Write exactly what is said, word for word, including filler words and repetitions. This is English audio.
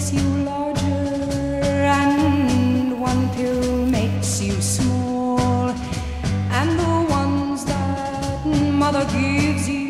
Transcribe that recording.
makes you larger, and one pill makes you small, and the ones that mother gives you